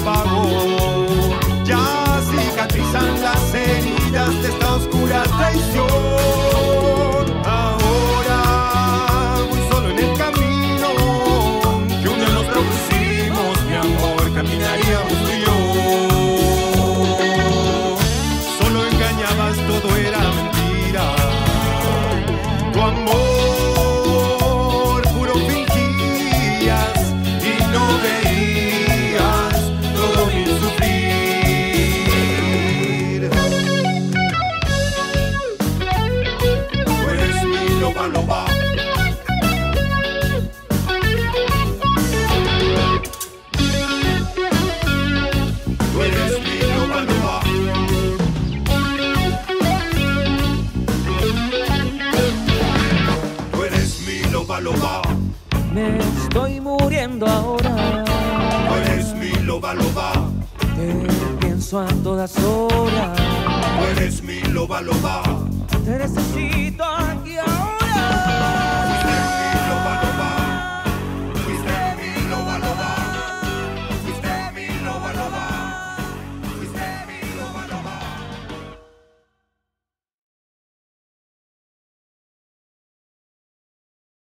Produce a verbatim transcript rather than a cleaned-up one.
apagó. Ya cicatrizan las heridas de esta oscura traición. Ahora voy solo en el camino que un día nos propusimos, mi amor, caminaríamos tú y yo. Solo engañabas, todo era mentira. Tu amor puro fingías y no veías todo mi sufrir. Tú eres mi loba loba. Tú eres mi loba loba. Tú eres mi loba loba. Me estoy muriendo ahora. Tú eres mi loba loba. Te pienso a todas horas. Tú eres mi loba loba. Te necesito aquí ahora.